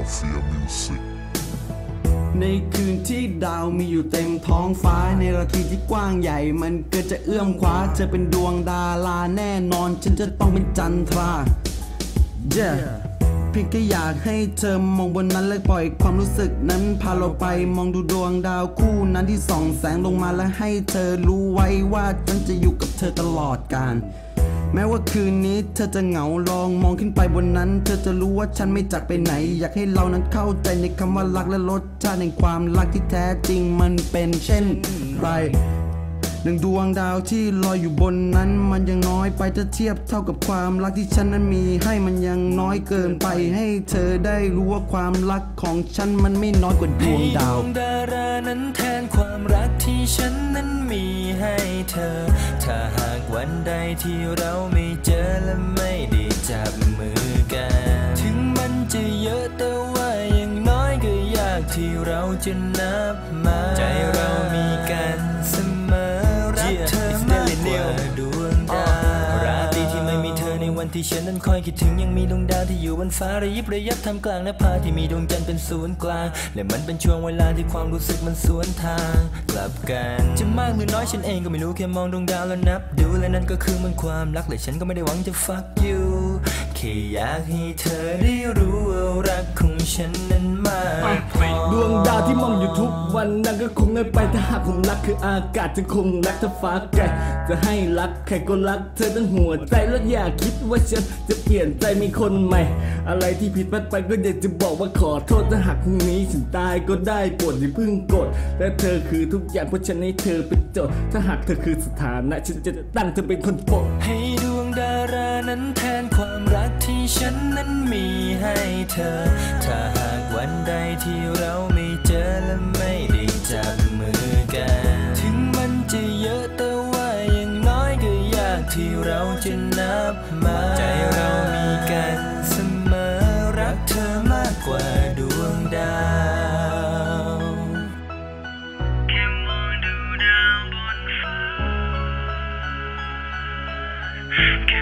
Mafia Music ในคืนที่ดาวมีอยู่เต็มท้องฟ้าในราตรีที่กว้างใหญ่มันเกิดจะเอื้อมคว้าเธอเป็นดวงดาราแน่นอนฉันจะต้องเป็นจันทรา yeah. เพียงแค่อยากให้เธอมองบนนั้นและปล่อยความรู้สึกนั้นพาเราไปมองดูดวงดาวคู่นั้นที่ส่องแสงลงมาและให้เธอรู้ไว้ว่าฉันจะอยู่กับเธอตลอดกาลแม้ว่าคืนนี้เธอจะเหงาลองมองขึ้นไปบนนั้นเธอจะรู้ว่าฉันไม่จากไปไหนอยากให้เรานั้นเข้าใจในคำว่ารักและรสชาติแห่งความรักที่แท้จริงมันเป็นเช่นไรหนึ่งดวงดาวที่ลอยอยู่บนนั้นมันยังน้อยไปถ้าเทียบเท่ากับความรักที่ฉันนั้นมีให้มันยังน้อยเกินไปให้เธอได้รู้ว่าความรักของฉันมันไม่น้อยกว่าดวงดาวดารานั้นแทนความรักที่ฉันนั้นมีให้เธอถ้าหากวันใดที่เราไม่เจอและไม่ได้จับมือกันถึงมันจะเยอะแต่ว่ายังน้อยก็ยากที่เราจะนับมาใจเรามีกันเสมอรักเธอมากกว่าดวงดาวราตรีที่ไม่มีเธอในวันที่ฉันนั้นคอยคิดถึงยังมีดวงดาวที่อยู่บนฟ้าระยิบระยับทำกลางนภาที่มีดวงจันทร์เป็นศูนย์กลางและมันเป็นช่วงเวลาที่ความรู้สึกมันสวนทางกลับกันจะมากหรือน้อยฉันเองก็ไม่รู้แค่มองดวงดาวแล้วนับดูและนั่นก็คือมันความรักและฉันก็ไม่ได้หวังจะ fuck you แค่อยากให้เธอได้รู้ว่ารักของฉันนั้นมากพอดวงดาวที่มองอยู่ทุกวันนั้นก็คงไม่ไปถ้าหากผมรักคืออากาศจะคงรักถ้าฟ้าไกลจะให้รักใครก็รักเธอทั้งหัวใจแล้วอย่าคิดว่าฉันจะเปลี่ยนใจมีคนใหม่อะไรที่ผิดพลาดไปก็อยากจะบอกว่าขอโทษถ้าหากพรุ่งนี้ฉันตายก็ได้โปรดอย่าเพิ่งโกรธและเธอคือทุกอย่างเพราะฉันให้เธอเป็นโจทย์ถ้าหากเธอคือสถานะฉันจะตั้งเธอเป็นคนโปรดให้ดวงดารานั้นแทนความรักที่ฉันนั้นมีให้เธอถ้าหากวันใดที่เราไม่เจอและไม่ได้จับมือกันถึงมันจะเยอะแต่ว่ายังน้อยก็ยากที่เราจะนับมาใจเรามีกันเสมอรักเธอมากกว่าดวงดาวแค่มองดูดาวบนฟ้า